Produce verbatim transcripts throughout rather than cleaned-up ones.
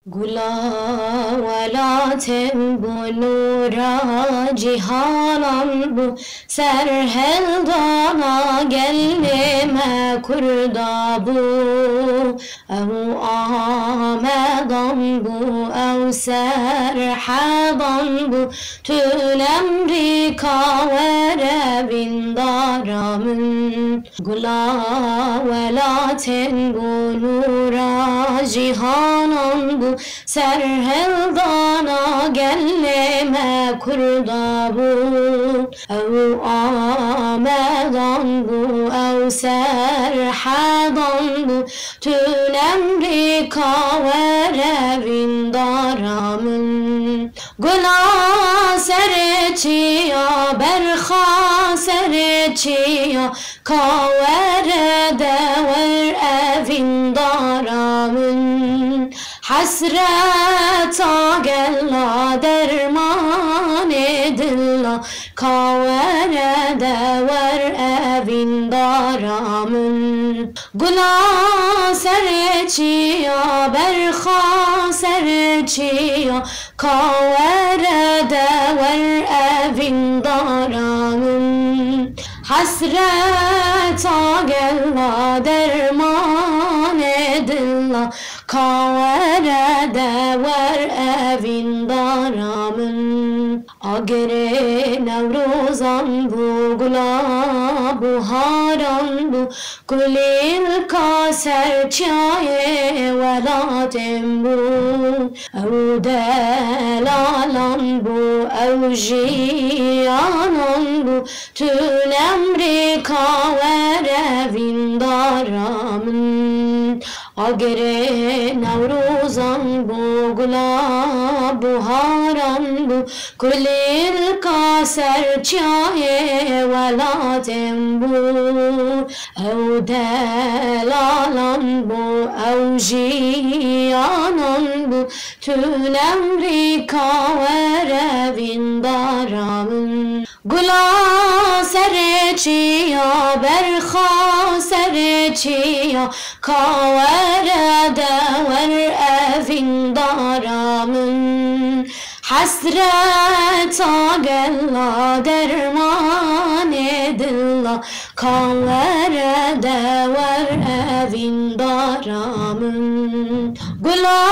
Gula velatem bu nura cihanan bu serheldana gellime kurda bu ev amedan bu ev serhadan bu tül emri kavere bin daramın Gula velatem bu nura cihanan bu serheldana gellime kurda bu ev amedan bu ev serhadan bu tül emri kavere bin daramın Gula serçiya berha serçiya kavere dever evin daramın Hasreta gella derman edilla kavere dever evin daramın Gula serçiya berha serçiya kavere dever evin daramın Hasreta gella derman edilla kavere dever evin daramın Agere nevrozan bu gula buharan bu Kulil ka serçaye velatem bu Ev delalan bu ev jiyanan bu Tül emri kavere evin daramın Agere nevrozan bu gula buharan bu Kulil ka serçaye velatem bu Ev delalan bu ev jiyanan bu Tül emri kavere evin daramın Gula serçiya berha serçiya kavere dever evin daramın Hasreta gella derman edilla kavere dever evin daramın Gula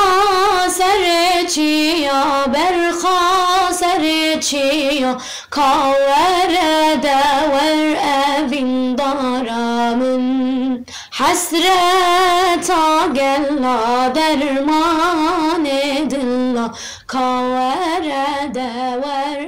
serçiya berha serçiya kavere dever evin daramın Hasreta gella derman edilla kavere dever